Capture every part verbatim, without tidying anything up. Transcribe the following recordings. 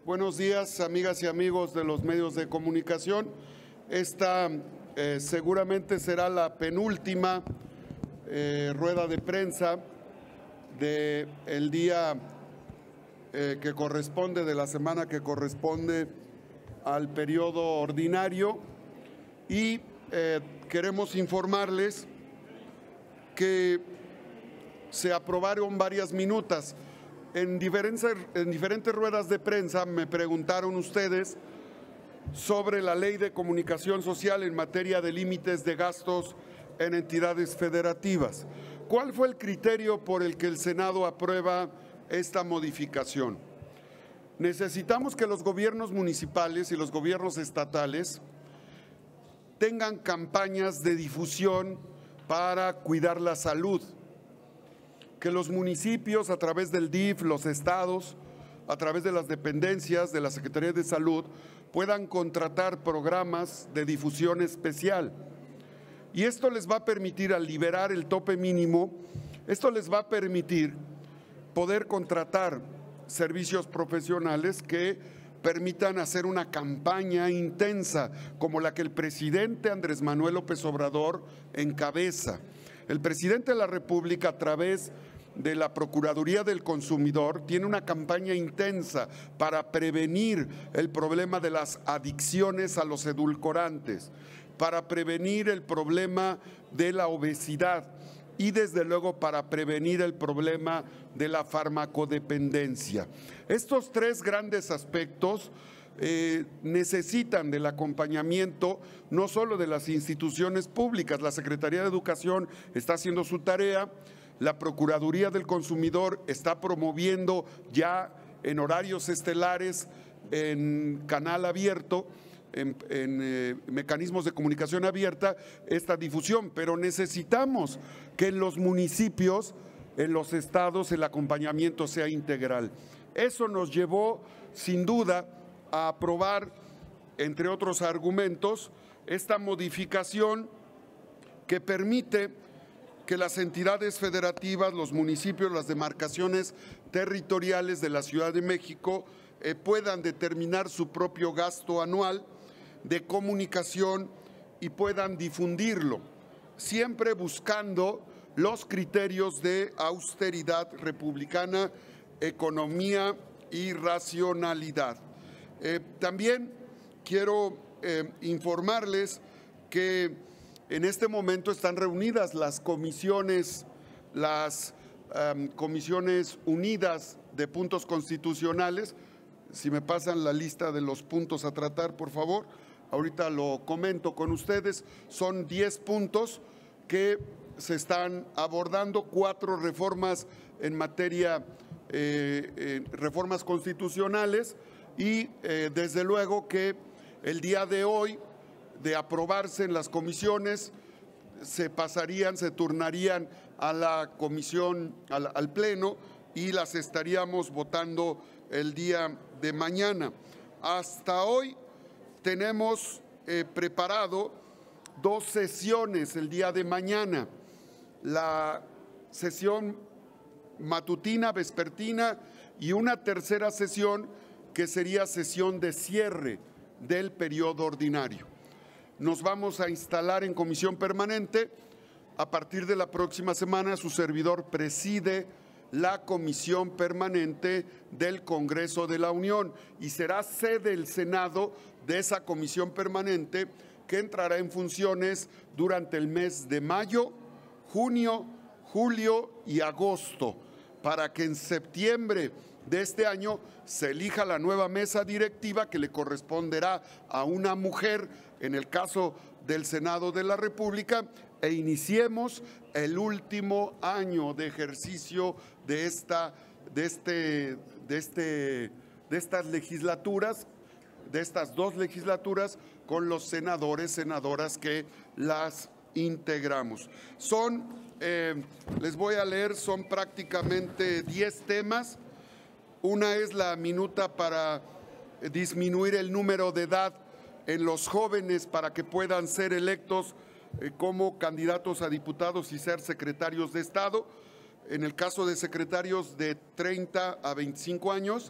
Buenos días, amigas y amigos de los medios de comunicación. Esta eh, seguramente será la penúltima eh, rueda de prensa del día eh, que corresponde, de la semana que corresponde al periodo ordinario, y eh, queremos informarles que se aprobaron varias minutas. En diferentes, en diferentes ruedas de prensa me preguntaron ustedes sobre la Ley de Comunicación Social en materia de límites de gastos en entidades federativas. ¿Cuál fue el criterio por el que el Senado aprueba esta modificación? Necesitamos que los gobiernos municipales y los gobiernos estatales tengan campañas de difusión para cuidar la salud, que los municipios, a través del D I F, los estados, a través de las dependencias de la Secretaría de Salud, puedan contratar programas de difusión especial. Y esto les va a permitir, al liberar el tope mínimo, esto les va a permitir poder contratar servicios profesionales que permitan hacer una campaña intensa, como la que el presidente Andrés Manuel López Obrador encabeza. El presidente de la República, a través de la Procuraduría del Consumidor, tiene una campaña intensa para prevenir el problema de las adicciones a los edulcorantes, para prevenir el problema de la obesidad y, desde luego, para prevenir el problema de la farmacodependencia. Estos tres grandes aspectos Eh, necesitan del acompañamiento no solo de las instituciones públicas. La Secretaría de Educación está haciendo su tarea, la Procuraduría del Consumidor está promoviendo ya en horarios estelares, en canal abierto, en, en eh, mecanismos de comunicación abierta, esta difusión, pero necesitamos que en los municipios, en los estados, el acompañamiento sea integral. Eso nos llevó, sin duda, a aprobar, entre otros argumentos, esta modificación que permite que las entidades federativas, los municipios, las demarcaciones territoriales de la Ciudad de México eh, puedan determinar su propio gasto anual de comunicación y puedan difundirlo, siempre buscando los criterios de austeridad republicana, economía y racionalidad. Eh, también quiero eh, informarles que en este momento están reunidas las comisiones, las um, comisiones unidas de puntos constitucionales. Si me pasan la lista de los puntos a tratar, por favor, ahorita lo comento con ustedes. Son diez puntos que se están abordando, cuatro reformas en materia, eh, eh, reformas constitucionales. Y eh, desde luego que el día de hoy, de aprobarse en las comisiones, se pasarían, se turnarían a la comisión, al, al pleno, y las estaríamos votando el día de mañana. Hasta hoy tenemos eh, preparado dos sesiones el día de mañana, la sesión matutina, vespertina, y una tercera sesión que sería sesión de cierre del periodo ordinario. Nos vamos a instalar en comisión permanente. A partir de la próxima semana, su servidor preside la comisión permanente del Congreso de la Unión y será sede el Senado de esa comisión permanente, que entrará en funciones durante el mes de mayo, junio, julio y agosto, para que en septiembre de este año se elija la nueva mesa directiva, que le corresponderá a una mujer en el caso del Senado de la República, e iniciemos el último año de ejercicio de esta, de este, de este, de estas legislaturas, de estas dos legislaturas, con los senadores, senadoras que las integramos. Son, eh, les voy a leer, son prácticamente diez temas. Una es la minuta para disminuir el número de edad en los jóvenes para que puedan ser electos eh, como candidatos a diputados y ser secretarios de Estado. En el caso de secretarios de treinta a veinticinco años,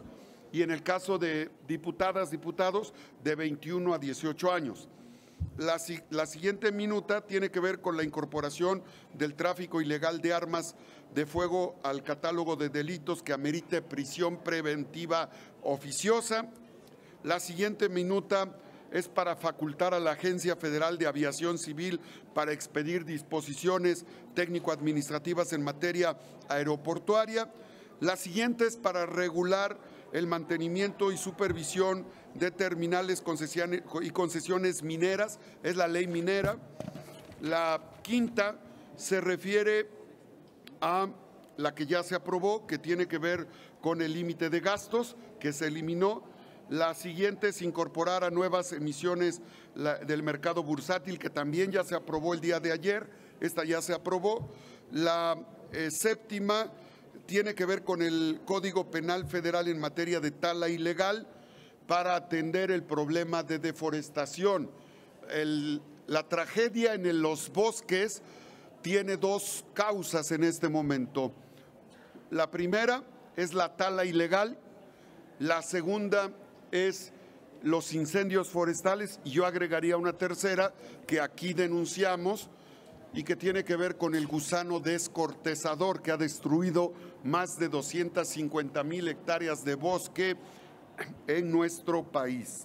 y en el caso de diputadas, diputados, de veintiuno a dieciocho años. La, la siguiente minuta tiene que ver con la incorporación del tráfico ilegal de armas de fuego al catálogo de delitos que amerite prisión preventiva oficiosa. La siguiente minuta es para facultar a la Agencia Federal de Aviación Civil para expedir disposiciones técnico-administrativas en materia aeroportuaria. La siguiente es para regular el mantenimiento y supervisión de terminales y concesiones mineras, es la ley minera. La quinta se refiere a la que ya se aprobó, que tiene que ver con el límite de gastos, que se eliminó. La siguiente es incorporar a nuevas emisiones del mercado bursátil, que también ya se aprobó el día de ayer, esta ya se aprobó. La eh, séptima tiene que ver con el Código Penal Federal en materia de tala ilegal para atender el problema de deforestación. El, la tragedia en el, los bosques tiene dos causas en este momento. La primera es la tala ilegal, la segunda es los incendios forestales y yo agregaría una tercera que aquí denunciamos y que tiene que ver con el gusano descortezador que ha destruido más de doscientas cincuenta mil hectáreas de bosque en nuestro país.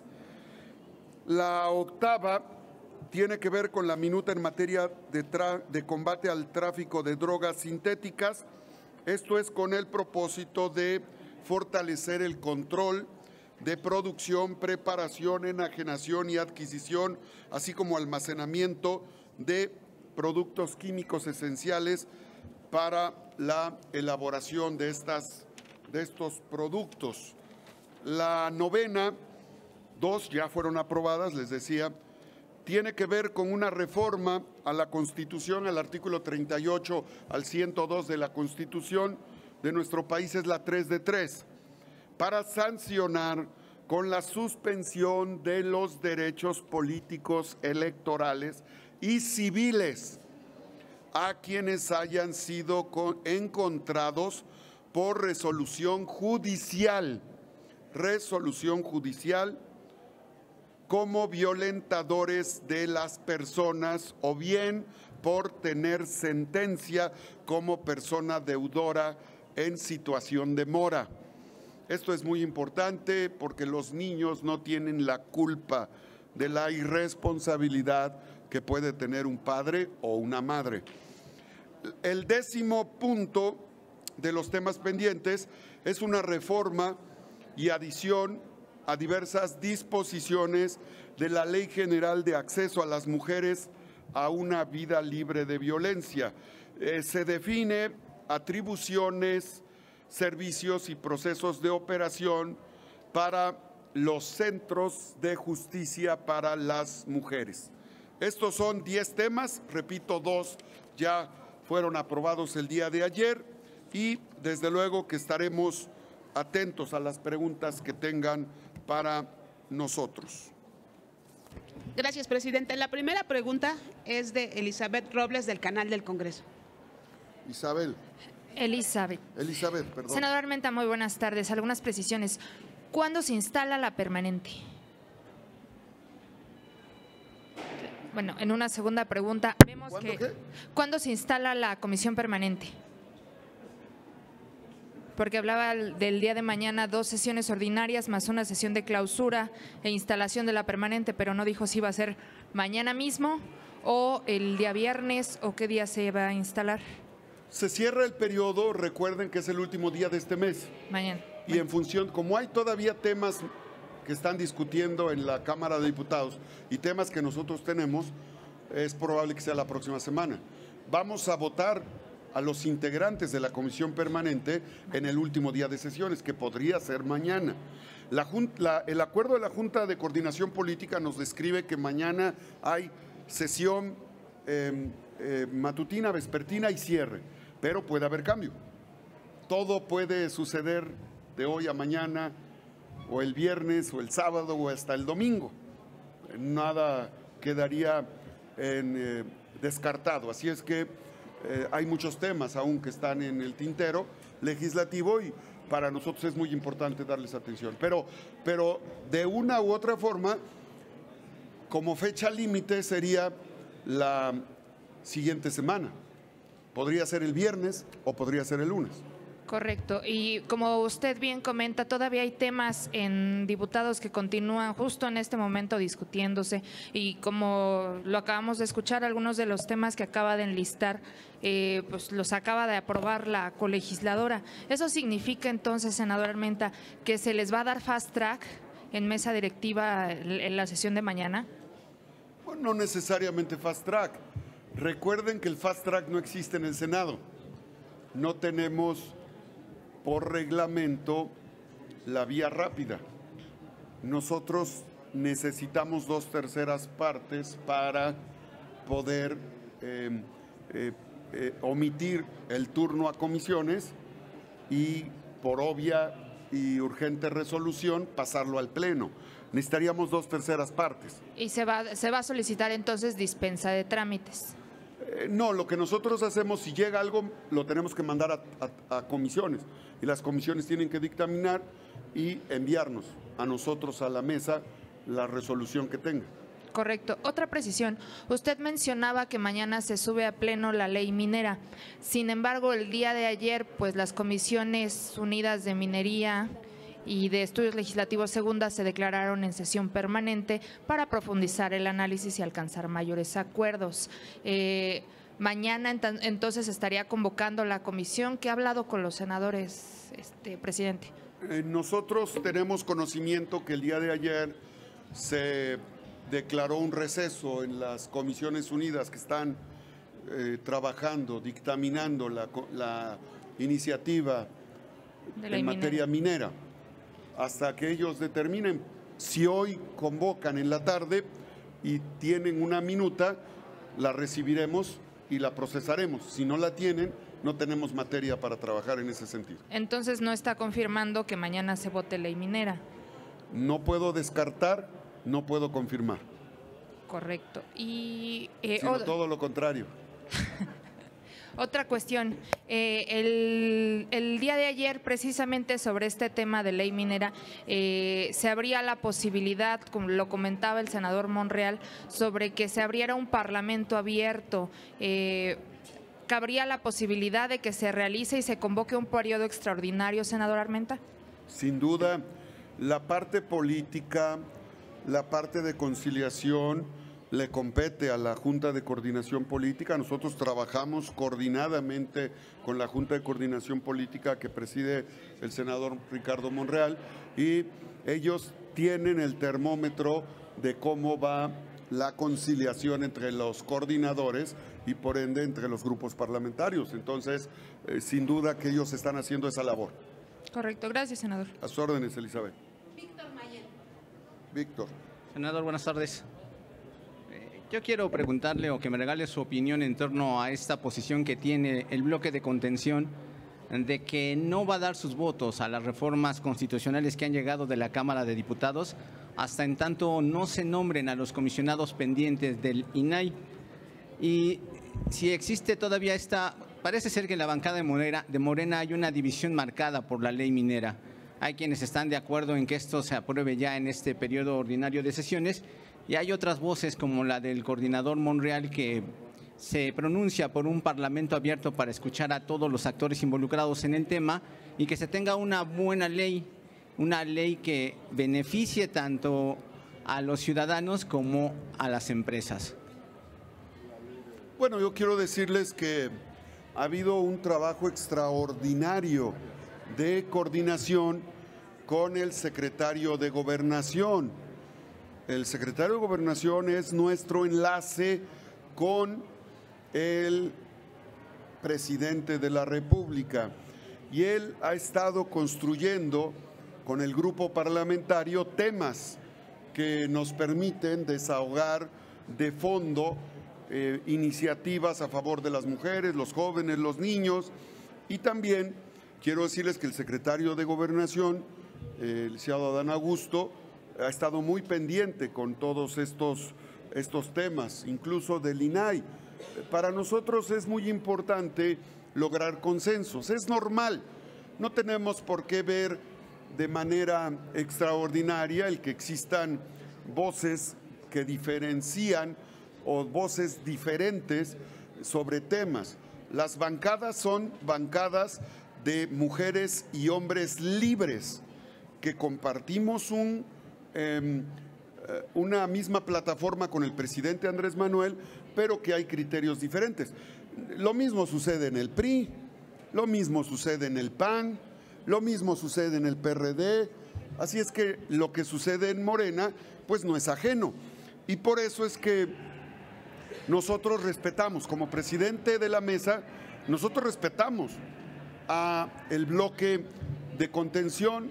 La octava tiene que ver con la minuta en materia de, de combate al tráfico de drogas sintéticas. Esto es con el propósito de fortalecer el control de producción, preparación, enajenación y adquisición, así como almacenamiento de productos químicos esenciales para la elaboración de, estas, de estos productos. La novena, dos ya fueron aprobadas, les decía, tiene que ver con una reforma a la Constitución, al artículo treinta y ocho al ciento dos de la Constitución de nuestro país, es la tres de tres, para sancionar con la suspensión de los derechos políticos electorales y civiles a quienes hayan sido encontrados por resolución judicial, resolución judicial como violentadores de las personas o bien por tener sentencia como persona deudora en situación de mora. Esto es muy importante porque los niños no tienen la culpa de la irresponsabilidad que puede tener un padre o una madre. El décimo punto de los temas pendientes es una reforma y adición a diversas disposiciones de la Ley General de Acceso a las Mujeres a una vida libre de violencia. Eh, se define atribuciones, servicios y procesos de operación para los centros de justicia para las mujeres. Estos son diez temas, repito, dos ya fueron aprobados el día de ayer y desde luego que estaremos atentos a las preguntas que tengan para nosotros. Gracias, presidente. La primera pregunta es de Elizabeth Robles, del Canal del Congreso. Isabel. Elizabeth. Elizabeth, perdón. Senador Armenta, muy buenas tardes. Algunas precisiones. ¿Cuándo se instala la permanente? Bueno, en una segunda pregunta, vemos ¿Cuándo que… qué? ¿Cuándo se instala la comisión permanente? Porque hablaba del día de mañana dos sesiones ordinarias más una sesión de clausura e instalación de la permanente, pero no dijo si iba a ser mañana mismo o el día viernes o qué día se va a instalar. Se cierra el periodo, recuerden que es el último día de este mes. Mañana. Y en función, como hay todavía temas que están discutiendo en la Cámara de Diputados y temas que nosotros tenemos, es probable que sea la próxima semana. Vamos a votar a los integrantes de la comisión permanente en el último día de sesiones, que podría ser mañana. La, la, el acuerdo de la Junta de Coordinación Política nos describe que mañana hay sesión eh, eh, matutina, vespertina y cierre, pero puede haber cambio. Todo puede suceder de hoy a mañana, o el viernes, o el sábado, o hasta el domingo. Nada quedaría en, eh, descartado. Así es que eh, hay muchos temas aún que están en el tintero legislativo y para nosotros es muy importante darles atención. Pero, pero de una u otra forma, como fecha límite sería la siguiente semana. Podría ser el viernes o podría ser el lunes. Correcto. Y como usted bien comenta, todavía hay temas en diputados que continúan justo en este momento discutiéndose y como lo acabamos de escuchar, algunos de los temas que acaba de enlistar, eh, pues los acaba de aprobar la colegisladora. ¿Eso significa entonces, senador Armenta, que se les va a dar fast track en mesa directiva en la sesión de mañana? Bueno, no necesariamente fast track. Recuerden que el fast track no existe en el Senado. No tenemos por reglamento la vía rápida. Nosotros necesitamos dos terceras partes para poder eh, eh, eh, omitir el turno a comisiones y por obvia y urgente resolución pasarlo al Pleno. Necesitaríamos dos terceras partes. ¿Y se va, se va a solicitar entonces dispensa de trámites? Eh, no, lo que nosotros hacemos, si llega algo, lo tenemos que mandar a, a, a comisiones y las comisiones tienen que dictaminar y enviarnos a nosotros a la mesa la resolución que tenga. Correcto. Otra precisión. Usted mencionaba que mañana se sube a pleno la ley minera. Sin embargo, el día de ayer, pues las comisiones unidas de minería y de estudios legislativos segunda se declararon en sesión permanente para profundizar el análisis y alcanzar mayores acuerdos. Eh, mañana entonces estaría convocando la comisión. ¿Qué ha hablado con los senadores, este, presidente? Eh, nosotros tenemos conocimiento que el día de ayer se declaró un receso en las comisiones unidas que están eh, trabajando, dictaminando la, la iniciativa de la en minera. materia minera, hasta que ellos determinen. Si hoy convocan en la tarde y tienen una minuta, la recibiremos y la procesaremos. Si no la tienen, no tenemos materia para trabajar en ese sentido. Entonces no está confirmando que mañana se vote ley minera. No puedo descartar, no puedo confirmar. Correcto. Y eh, sino o... todo lo contrario. Otra cuestión, eh, el, el día de ayer precisamente sobre este tema de ley minera eh, se abría la posibilidad, como lo comentaba el senador Monreal, sobre que se abriera un parlamento abierto. Eh, ¿Cabría la posibilidad de que se realice y se convoque un periodo extraordinario, senador Armenta? Sin duda, la parte política, la parte de conciliación le compete a la Junta de Coordinación Política. Nosotros trabajamos coordinadamente con la Junta de Coordinación Política que preside el senador Ricardo Monreal y ellos tienen el termómetro de cómo va la conciliación entre los coordinadores y por ende entre los grupos parlamentarios. Entonces, eh, sin duda que ellos están haciendo esa labor. Correcto. Gracias, senador. A sus órdenes, Elizabeth. Víctor Mayen. Víctor. Senador, buenas tardes. Yo quiero preguntarle o que me regale su opinión en torno a esta posición que tiene el bloque de contención de que no va a dar sus votos a las reformas constitucionales que han llegado de la Cámara de Diputados hasta en tanto no se nombren a los comisionados pendientes del I N A I. Y si existe todavía esta, parece ser que en la bancada de Morena, de Morena hay una división marcada por la ley minera. Hay quienes están de acuerdo en que esto se apruebe ya en este periodo ordinario de sesiones. Y hay otras voces como la del coordinador Monreal que se pronuncia por un parlamento abierto para escuchar a todos los actores involucrados en el tema y que se tenga una buena ley, una ley que beneficie tanto a los ciudadanos como a las empresas. Bueno, yo quiero decirles que ha habido un trabajo extraordinario de coordinación con el secretario de Gobernación. El secretario de Gobernación es nuestro enlace con el presidente de la República y él ha estado construyendo con el grupo parlamentario temas que nos permiten desahogar de fondo eh, iniciativas a favor de las mujeres, los jóvenes, los niños y también quiero decirles que el secretario de Gobernación, eh, el licenciado Adán Augusto, ha estado muy pendiente con todos estos, estos temas, incluso del I N A I. Para nosotros es muy importante lograr consensos. Es normal No tenemos por qué ver de manera extraordinaria el que existan voces que diferencian o voces diferentes sobre temas. Las bancadas son bancadas de mujeres y hombres libres que compartimos un, eh, una misma plataforma con el presidente Andrés Manuel, pero que hay criterios diferentes. Lo mismo sucede en el P R I, lo mismo sucede en el P A N, lo mismo sucede en el P R D, así es que lo que sucede en Morena pues no es ajeno. Y por eso es que nosotros respetamos, como presidente de la mesa, nosotros respetamos a el bloque de contención.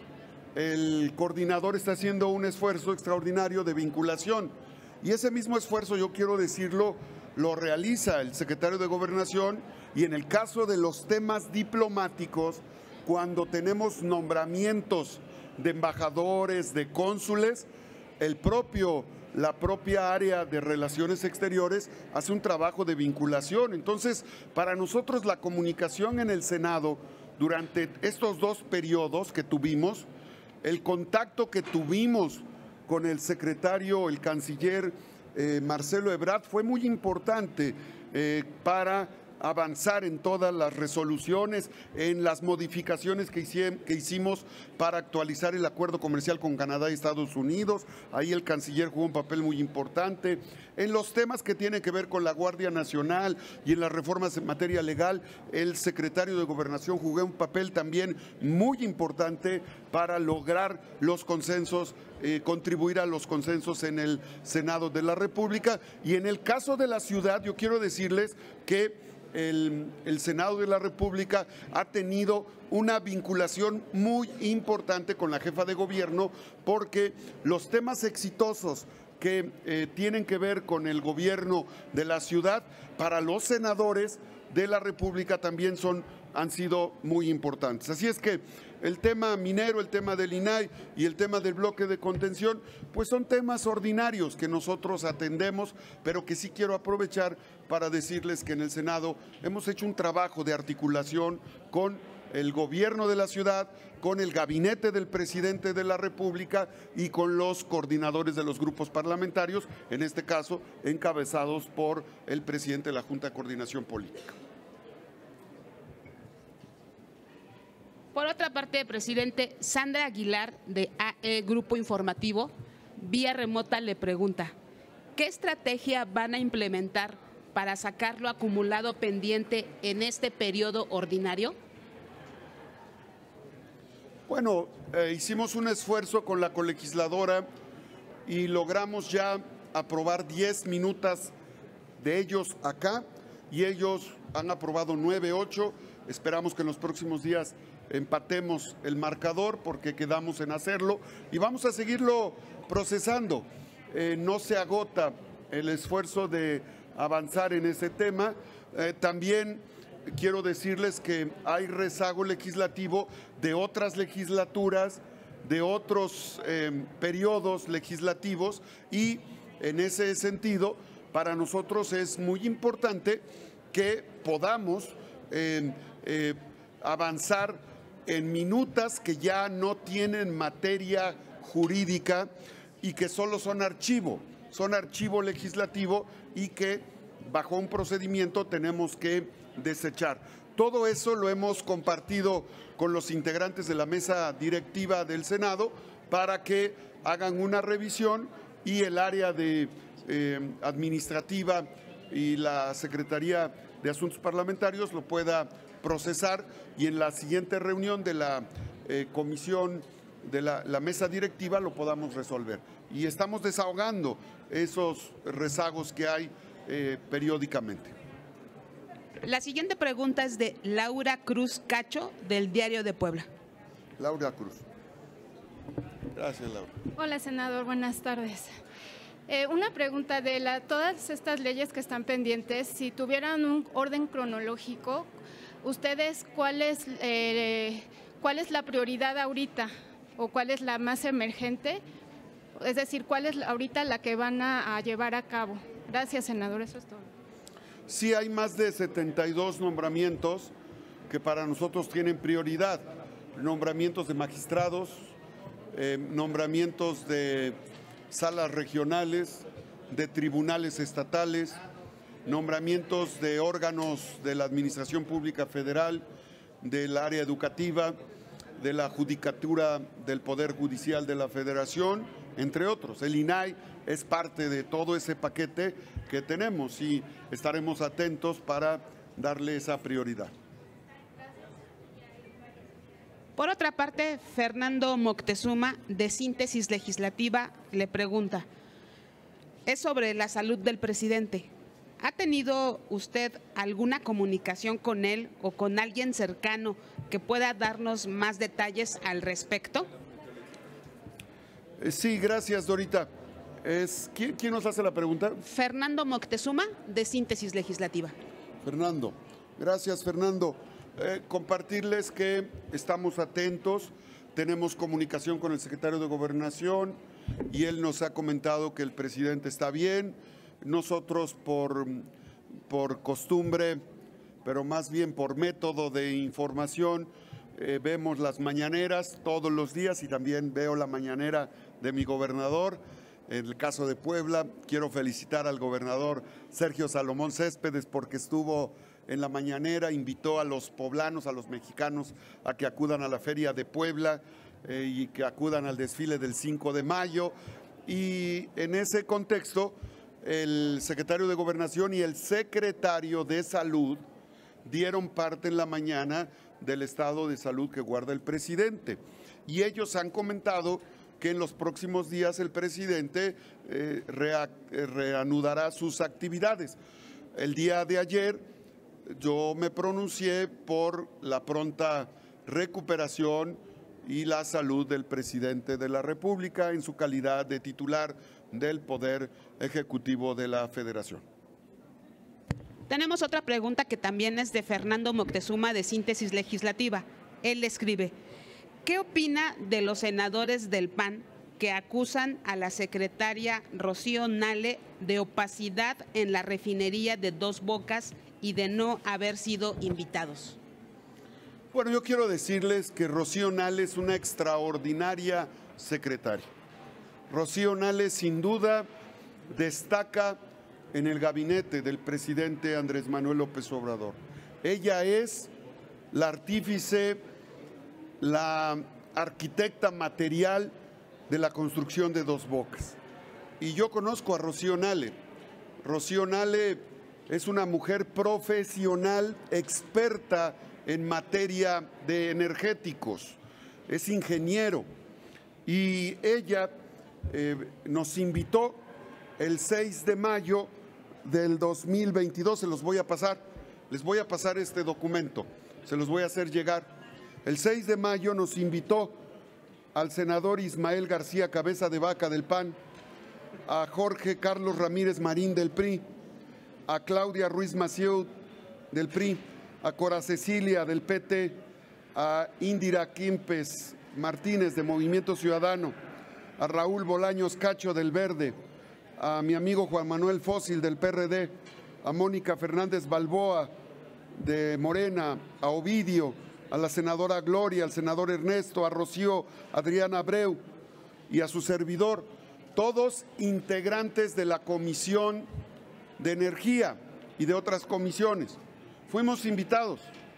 El coordinador está haciendo un esfuerzo extraordinario de vinculación y ese mismo esfuerzo, yo quiero decirlo, lo realiza el secretario de Gobernación, y en el caso de los temas diplomáticos, cuando tenemos nombramientos de embajadores, de cónsules, el propio, la propia área de Relaciones Exteriores hace un trabajo de vinculación. Entonces, para nosotros la comunicación en el Senado durante estos dos periodos que tuvimos, el contacto que tuvimos con el secretario, el canciller eh, Marcelo Ebrard, fue muy importante eh, para avanzar en todas las resoluciones, en las modificaciones que, hici que hicimos para actualizar el acuerdo comercial con Canadá y Estados Unidos. Ahí el canciller jugó un papel muy importante. En los temas que tienen que ver con la Guardia Nacional y en las reformas en materia legal, el secretario de Gobernación jugó un papel también muy importante para lograr los consensos, eh, contribuir a los consensos en el Senado de la República. Y en el caso de la ciudad, yo quiero decirles que El, el Senado de la República ha tenido una vinculación muy importante con la jefa de gobierno, porque los temas exitosos que eh, tienen que ver con el gobierno de la ciudad, para los senadores de la República también son, han sido muy importantes. Así es que el tema minero, el tema del I N A I y el tema del bloque de contención, pues son temas ordinarios que nosotros atendemos, pero que sí quiero aprovechar para decirles que en el Senado hemos hecho un trabajo de articulación con el gobierno de la ciudad, con el gabinete del presidente de la República y con los coordinadores de los grupos parlamentarios, en este caso encabezados por el presidente de la Junta de Coordinación Política. Por otra parte, presidente, Sandra Aguilar, de A E Grupo Informativo, vía remota le pregunta, ¿qué estrategia van a implementar para sacar lo acumulado pendiente en este periodo ordinario? Bueno, eh, hicimos un esfuerzo con la colegisladora y logramos ya aprobar diez minutas de ellos acá, y ellos han aprobado nueve, ocho. Esperamos que en los próximos días empatemos el marcador, porque quedamos en hacerlo y vamos a seguirlo procesando. Eh, no se agota el esfuerzo de avanzar en ese tema. Eh, también quiero decirles que hay rezago legislativo de otras legislaturas, de otros eh, periodos legislativos, y en ese sentido para nosotros es muy importante que podamos eh, eh, avanzar en minutas que ya no tienen materia jurídica y que solo son archivo, son archivo legislativo y que bajo un procedimiento tenemos que desechar. Todo eso lo hemos compartido con los integrantes de la mesa directiva del Senado para que hagan una revisión, y el área de eh, administrativa y la Secretaría de Asuntos Parlamentarios lo pueda procesar, y en la siguiente reunión de la eh, comisión de la, la mesa directiva lo podamos resolver. Y estamos desahogando esos rezagos que hay eh, periódicamente. La siguiente pregunta es de Laura Cruz Cacho, del Diario de Puebla. Laura Cruz. Gracias, Laura. Hola, senador, buenas tardes. Eh, una pregunta de la, todas estas leyes que están pendientes, si tuvieran un orden cronológico, ¿ustedes cuál es, eh, cuál es la prioridad ahorita o cuál es la más emergente? Es decir, ¿cuál es ahorita la que van a, a llevar a cabo? Gracias, senador, eso es todo. Sí, hay más de setenta y dos nombramientos que para nosotros tienen prioridad. nombramientos de magistrados, eh, nombramientos de salas regionales, de tribunales estatales, nombramientos de órganos de la Administración Pública Federal, del área educativa, de la Judicatura del Poder Judicial de la Federación, entre otros. El I N A I es parte de todo ese paquete que tenemos y estaremos atentos para darle esa prioridad. Por otra parte, Fernando Moctezuma, de Síntesis Legislativa, le pregunta, es sobre la salud del presidente. ¿Ha tenido usted alguna comunicación con él o con alguien cercano que pueda darnos más detalles al respecto? Sí, gracias, Dorita. Es, ¿quién, ¿Quién nos hace la pregunta? Fernando Moctezuma, de Síntesis Legislativa. Fernando. Gracias, Fernando. Eh, compartirles que estamos atentos, tenemos comunicación con el secretario de Gobernación y él nos ha comentado que el presidente está bien. Nosotros por, por costumbre, pero más bien por método de información, eh, vemos las mañaneras todos los días y también veo la mañanera de mi gobernador. En el caso de Puebla, quiero felicitar al gobernador Sergio Salomón Céspedes porque estuvo en la mañanera, invitó a los poblanos, a los mexicanos, a que acudan a la Feria de Puebla eh, y que acudan al desfile del cinco de mayo. Y en ese contexto, el secretario de Gobernación y el secretario de Salud dieron parte en la mañana del estado de salud que guarda el presidente. Y ellos han comentado que en los próximos días el presidente eh, rea, eh, reanudará sus actividades. El día de ayer yo me pronuncié por la pronta recuperación y la salud del presidente de la República en su calidad de titular del Poder Ejecutivo de la Federación. Tenemos otra pregunta que también es de Fernando Moctezuma, de Síntesis Legislativa. Él escribe, ¿qué opina de los senadores del P A N que acusan a la secretaria Rocío Nale de opacidad en la refinería de Dos Bocas y de no haber sido invitados? Bueno, yo quiero decirles que Rocío Nale es una extraordinaria secretaria. Rocío Nale sin duda destaca en el gabinete del presidente Andrés Manuel López Obrador. Ella es la artífice, la arquitecta material de la construcción de Dos Bocas. Y yo conozco a Rocío Nale. Rocío Nale es una mujer profesional, experta en materia de energéticos, es ingeniero y ella eh, nos invitó el seis de mayo del dos mil veintidós, se los voy a pasar, les voy a pasar este documento, se los voy a hacer llegar. El seis de mayo nos invitó al senador Ismael García Cabeza de Vaca del P A N, a Jorge Carlos Ramírez Marín del P R I, a Claudia Ruiz Massieu del P R I, a Cora Cecilia del P T, a Indira Quimpes Martínez de Movimiento Ciudadano, a Raúl Bolaños Cacho del Verde, a mi amigo Juan Manuel Fósil del P R D, a Mónica Fernández Balboa de Morena, a Ovidio, a la senadora Gloria, al senador Ernesto, a Rocío Adriana Abreu y a su servidor, todos integrantes de la Comisión de Energía y de otras comisiones. Fuimos invitados.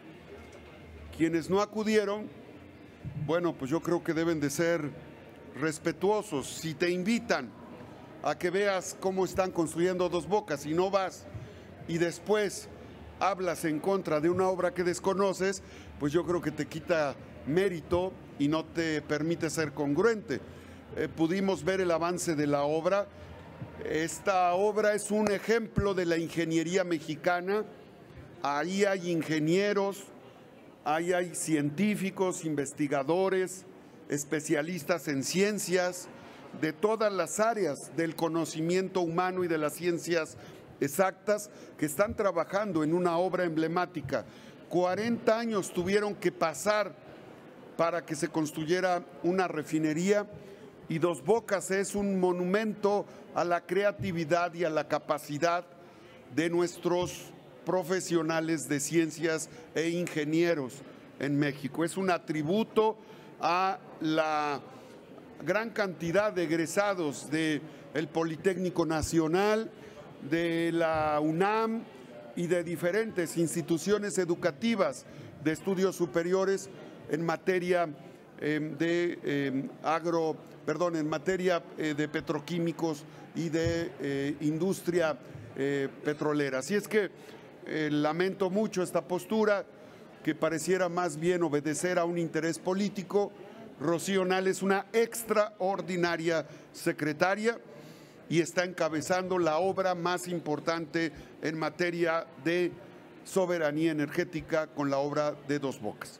Quienes no acudieron, bueno, pues yo creo que deben de ser respetuosos. Si te invitan a que veas cómo están construyendo Dos Bocas y no vas y después hablas en contra de una obra que desconoces, pues yo creo que te quita mérito y no te permite ser congruente. Eh, pudimos ver el avance de la obra. Esta obra es un ejemplo de la ingeniería mexicana. Ahí hay ingenieros, ahí hay científicos, investigadores, especialistas en ciencias, de todas las áreas del conocimiento humano y de las ciencias exactas que están trabajando en una obra emblemática. cuarenta años tuvieron que pasar para que se construyera una refinería y Dos Bocas es un monumento a la creatividad y a la capacidad de nuestros profesionales de ciencias e ingenieros en México. Es un atributo a la gran cantidad de egresados del Politécnico Nacional, de la UNAM y de diferentes instituciones educativas de estudios superiores en materia eh, de eh, agro, perdón, en materia eh, de petroquímicos y de eh, industria eh, petrolera. Así es que eh, lamento mucho esta postura que pareciera más bien obedecer a un interés político. Rocío Nale es una extraordinaria secretaria y está encabezando la obra más importante en materia de soberanía energética con la obra de Dos Bocas.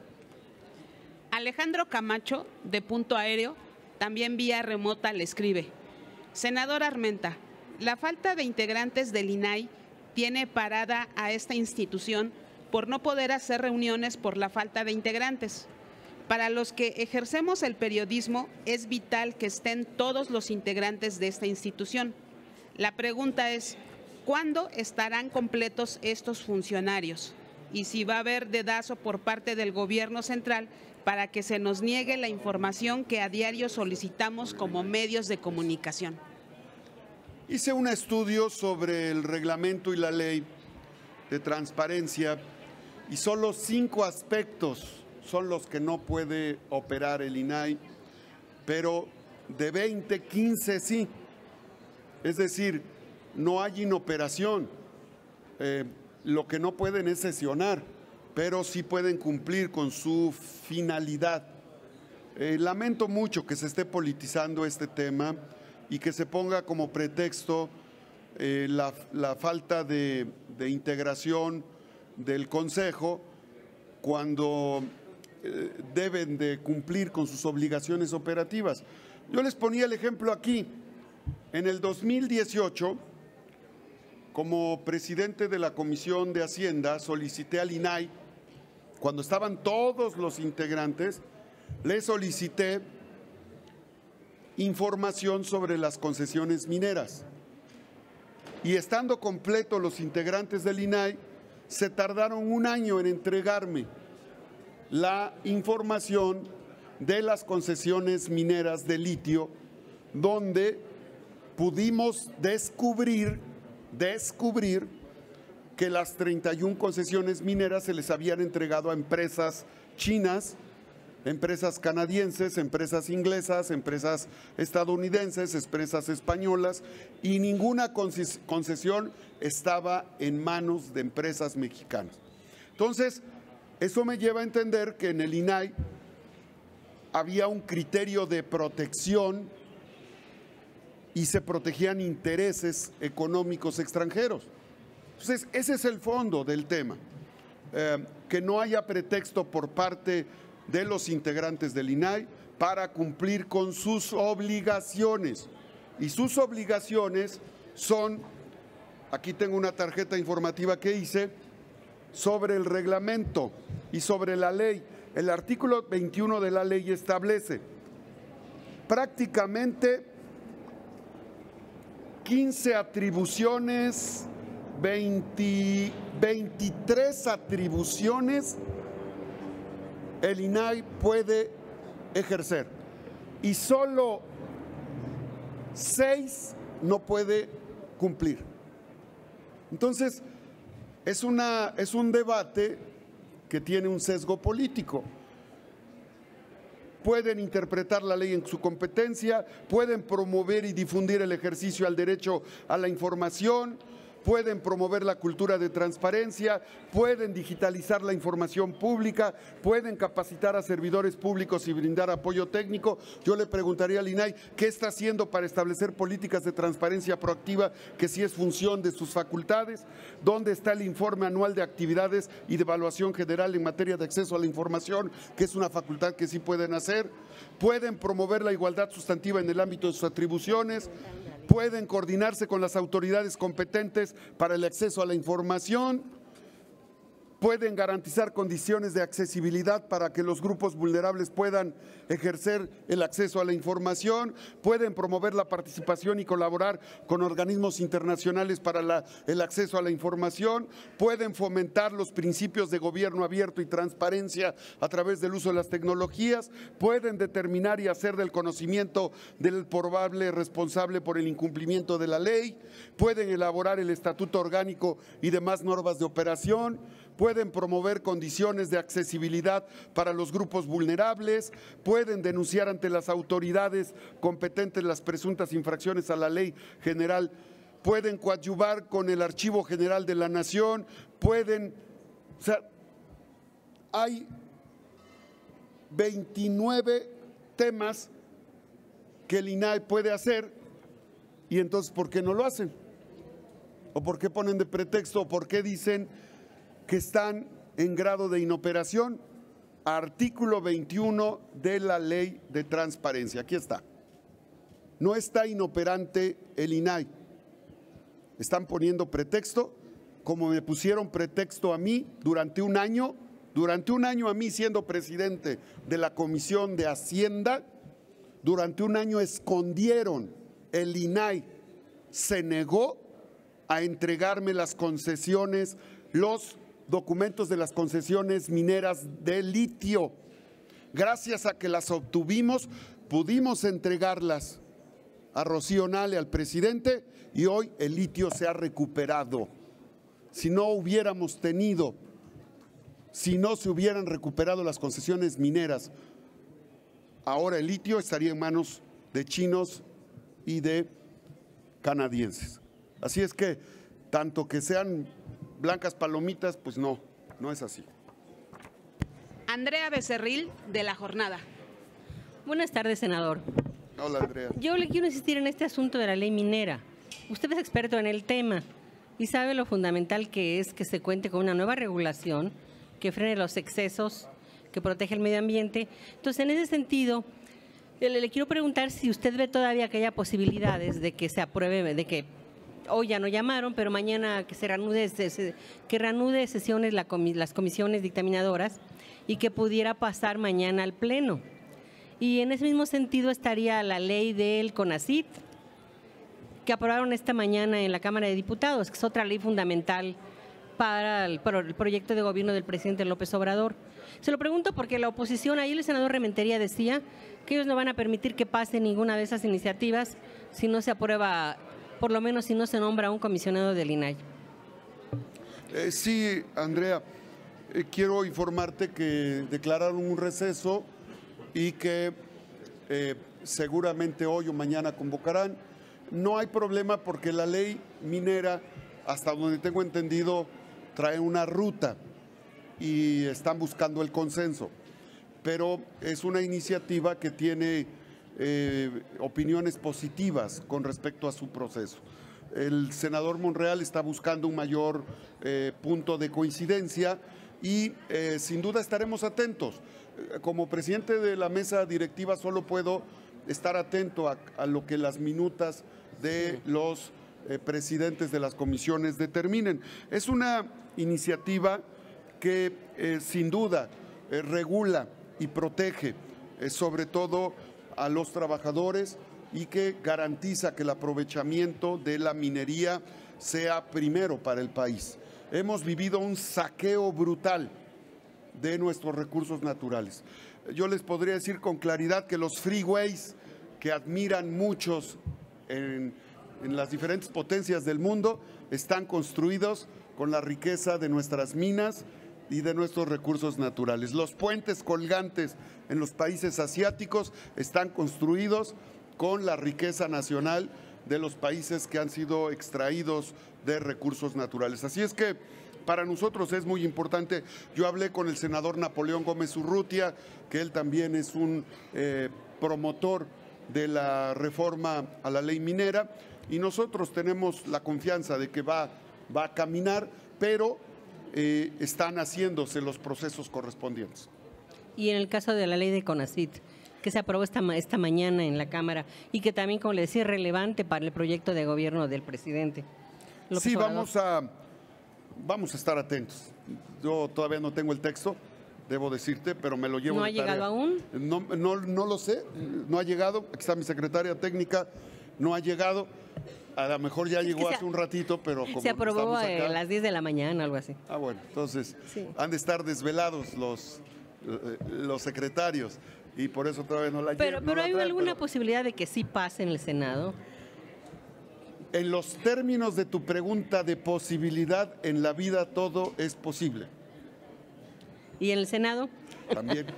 Alejandro Camacho, de Punto Aéreo, también vía remota le escribe: Senador Armenta, la falta de integrantes del I N A I tiene parada a esta institución por no poder hacer reuniones por la falta de integrantes. Para los que ejercemos el periodismo es vital que estén todos los integrantes de esta institución. La pregunta es, ¿cuándo estarán completos estos funcionarios? Y si va a haber dedazo por parte del gobierno central para que se nos niegue la información que a diario solicitamos como medios de comunicación. Hice un estudio sobre el reglamento y la ley de transparencia y solo cinco aspectos son los que no puede operar el I N A I, pero de veinte, quince sí. Es decir, no hay inoperación. Eh, lo que no pueden es sesionar, pero sí pueden cumplir con su finalidad. Eh, lamento mucho que se esté politizando este tema y que se ponga como pretexto eh, la, la falta de, de integración del Consejo cuando eh, deben de cumplir con sus obligaciones operativas. Yo les ponía el ejemplo aquí. En el dos mil dieciocho, como presidente de la Comisión de Hacienda, solicité al I N A I, cuando estaban todos los integrantes, le solicité información sobre las concesiones mineras. Y estando completos los integrantes del I N A I, se tardaron un año en entregarme la información de las concesiones mineras de litio, donde pudimos descubrir, descubrir que las treinta y una concesiones mineras se les habían entregado a empresas chinas, empresas canadienses, empresas inglesas, empresas estadounidenses, empresas españolas, y ninguna concesión estaba en manos de empresas mexicanas. Entonces, eso me lleva a entender que en el I N A I había un criterio de protección y se protegían intereses económicos extranjeros. Entonces, ese es el fondo del tema, eh, que no haya pretexto por parte de los integrantes del I N A I para cumplir con sus obligaciones. Y sus obligaciones son, aquí tengo una tarjeta informativa que hice, sobre el reglamento y sobre la ley. El artículo veintiuno de la ley establece prácticamente quince atribuciones, veinte, veintitrés atribuciones el I N A I puede ejercer y solo seis no puede cumplir. Entonces, es, una, es un debate que tiene un sesgo político. Pueden interpretar la ley en su competencia, pueden promover y difundir el ejercicio al derecho a la información, pueden promover la cultura de transparencia, pueden digitalizar la información pública, pueden capacitar a servidores públicos y brindar apoyo técnico. Yo le preguntaría al I N A I qué está haciendo para establecer políticas de transparencia proactiva, que sí es función de sus facultades, dónde está el informe anual de actividades y de evaluación general en materia de acceso a la información, que es una facultad que sí pueden hacer, pueden promover la igualdad sustantiva en el ámbito de sus atribuciones, pueden coordinarse con las autoridades competentes para el acceso a la información, pueden garantizar condiciones de accesibilidad para que los grupos vulnerables puedan ejercer el acceso a la información, pueden promover la participación y colaborar con organismos internacionales para la, el acceso a la información, pueden fomentar los principios de gobierno abierto y transparencia a través del uso de las tecnologías, pueden determinar y hacer del conocimiento del probable responsable por el incumplimiento de la ley, pueden elaborar el estatuto orgánico y demás normas de operación, pueden promover condiciones de accesibilidad para los grupos vulnerables, pueden denunciar ante las autoridades competentes las presuntas infracciones a la ley general, pueden coadyuvar con el Archivo General de la Nación, pueden, o sea, hay veintinueve temas que el I N A I puede hacer y entonces ¿por qué no lo hacen? ¿O por qué ponen de pretexto? ¿O por qué dicen que están en grado de inoperación? Artículo veintiuno de la Ley de Transparencia. Aquí está. No está inoperante el I N A I. Están poniendo pretexto, como me pusieron pretexto a mí durante un año, durante un año a mí siendo presidente de la Comisión de Hacienda, durante un año escondieron el I N A I, se negó a entregarme las concesiones, los documentos de las concesiones mineras de litio. Gracias a que las obtuvimos, pudimos entregarlas a Rocío Nale, al presidente, y hoy el litio se ha recuperado. Si no hubiéramos tenido, si no se hubieran recuperado las concesiones mineras, ahora el litio estaría en manos de chinos y de canadienses. Así es que, tanto que sean blancas palomitas, pues no, no es así. Andrea Becerril, de La Jornada. Buenas tardes, senador. Hola, Andrea. Yo le quiero insistir en este asunto de la ley minera. Usted es experto en el tema y sabe lo fundamental que es que se cuente con una nueva regulación que frene los excesos, que protege el medio ambiente. Entonces, en ese sentido, le, le quiero preguntar si usted ve todavía que haya posibilidades de que se apruebe, de que hoy ya no llamaron, pero mañana que se reanude, se, que reanude sesiones la, las comisiones dictaminadoras y que pudiera pasar mañana al Pleno. Y en ese mismo sentido estaría la ley del CONACYT, que aprobaron esta mañana en la Cámara de Diputados, que es otra ley fundamental para el, para el proyecto de gobierno del presidente López Obrador. Se lo pregunto porque la oposición, ahí el senador Rementería decía que ellos no van a permitir que pase ninguna de esas iniciativas si no se aprueba, por lo menos si no se nombra un comisionado del I N A I. Eh, sí, Andrea, eh, quiero informarte que declararon un receso y que eh, seguramente hoy o mañana convocarán. No hay problema porque la ley minera, hasta donde tengo entendido, trae una ruta y están buscando el consenso, pero es una iniciativa que tiene eh, opiniones positivas con respecto a su proceso. El senador Monreal está buscando un mayor eh, punto de coincidencia y eh, sin duda estaremos atentos. Como presidente de la mesa directiva solo puedo estar atento a, a lo que las minutas de los eh, presidentes de las comisiones determinen. Es una iniciativa que eh, sin duda eh, regula y protege eh, sobre todo a los trabajadores y que garantiza que el aprovechamiento de la minería sea primero para el país. Hemos vivido un saqueo brutal de nuestros recursos naturales. Yo les podría decir con claridad que los freeways que admiran muchos en, en las diferentes potencias del mundo están construidos con la riqueza de nuestras minas y de nuestros recursos naturales. Los puentes colgantes en los países asiáticos están construidos con la riqueza nacional de los países que han sido extraídos de recursos naturales. Así es que para nosotros es muy importante. Yo hablé con el senador Napoleón Gómez Urrutia, que él también es un eh, promotor de la reforma a la ley minera, y nosotros tenemos la confianza de que va, va a caminar, pero eh, están haciéndose los procesos correspondientes. Y en el caso de la ley de CONACYT, que se aprobó esta, esta mañana en la Cámara y que también, como le decía, es relevante para el proyecto de gobierno del presidente López Sí, Obrador. vamos a, vamos a estar atentos. Yo todavía no tengo el texto, debo decirte, pero me lo llevo ¿No de ha llegado tarea. aún? No, no, no lo sé, no ha llegado. Aquí está mi secretaria técnica, no ha llegado. A lo mejor ya llegó se, hace un ratito, pero como se aprobó estamos a acá, las diez de la mañana, algo así. Ah, bueno, entonces Sí. han de estar desvelados los, eh, los secretarios y por eso todavía no la Pero, lle- no pero la hay traen, alguna pero posibilidad de que sí pase en el Senado. en los términos de tu pregunta de posibilidad, en la vida todo es posible. ¿Y en el Senado? También.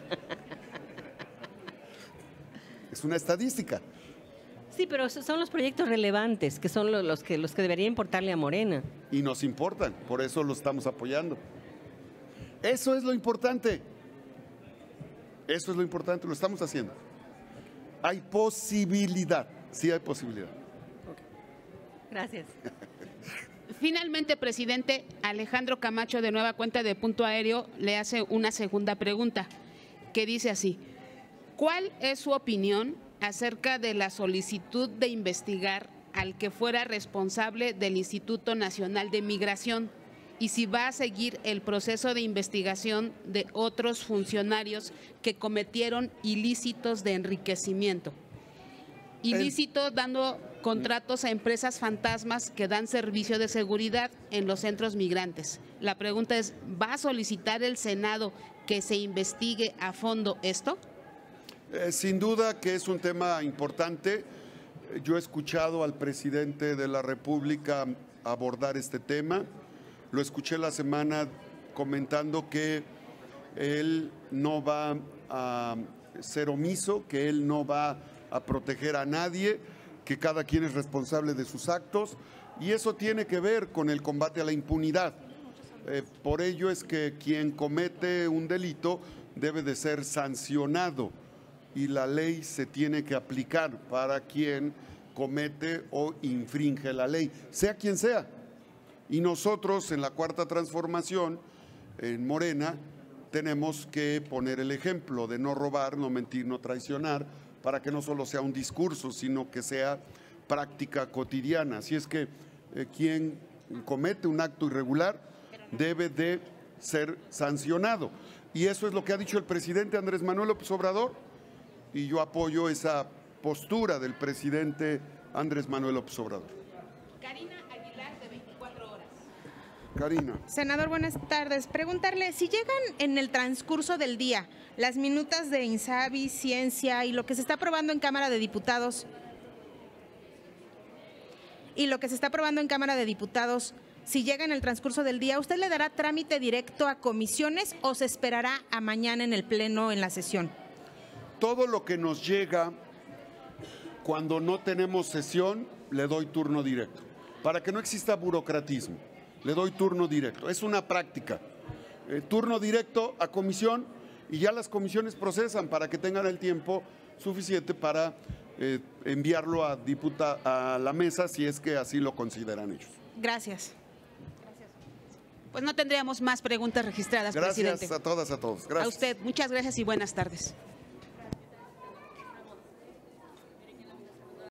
Es una estadística. Sí, pero son los proyectos relevantes, que son lo- los que, los que debería importarle a Morena. Y nos importan, por eso lo estamos apoyando. Eso es lo importante. Eso es lo importante, lo estamos haciendo. Hay posibilidad, sí hay posibilidad. Gracias. Finalmente, presidente, Alejandro Camacho, de Nueva Cuenta de Punto Aéreo, le hace una segunda pregunta que dice así: ¿cuál es su opinión acerca de la solicitud de investigar al que fuera responsable del Instituto Nacional de Migración y si va a seguir el proceso de investigación de otros funcionarios que cometieron ilícitos de enriquecimiento? Ilícito dando contratos a empresas fantasmas que dan servicio de seguridad en los centros migrantes. La pregunta es, ¿va a solicitar el Senado que se investigue a fondo esto? Eh, sin duda que es un tema importante. Yo he escuchado al presidente de la República abordar este tema. Lo escuché la semana comentando que él no va a ser omiso, que él no va a proteger a nadie, que cada quien es responsable de sus actos, y eso tiene que ver con el combate a la impunidad. Eh, por ello es que quien comete un delito debe de ser sancionado y la ley se tiene que aplicar para quien comete o infringe la ley, sea quien sea. Y nosotros en la Cuarta Transformación, en Morena, tenemos que poner el ejemplo de no robar, no mentir, no traicionar, para que no solo sea un discurso, sino que sea práctica cotidiana. Así es que eh, quien comete un acto irregular debe de ser sancionado. Y eso es lo que ha dicho el presidente Andrés Manuel López Obrador, y yo apoyo esa postura del presidente Andrés Manuel López Obrador. Karina Aguilar, de veinticuatro horas. Karina. Senador, buenas tardes. Preguntarle, si llegan en el transcurso del día las minutas de INSABI, Ciencia y lo que se está aprobando en Cámara de Diputados, y lo que se está aprobando en Cámara de Diputados, si llega en el transcurso del día, ¿usted le dará trámite directo a comisiones o se esperará a mañana en el Pleno en la sesión? Todo lo que nos llega cuando no tenemos sesión, le doy turno directo. Para que no exista burocratismo, le doy turno directo. Es una práctica. Eh, turno directo a comisión y ya las comisiones procesan para que tengan el tiempo suficiente para eh, enviarlo a, diputa, a la mesa si es que así lo consideran ellos. Gracias. Pues no tendríamos más preguntas registradas, Gracias presidente. a todas, a todos. Gracias. A usted, muchas gracias y buenas tardes.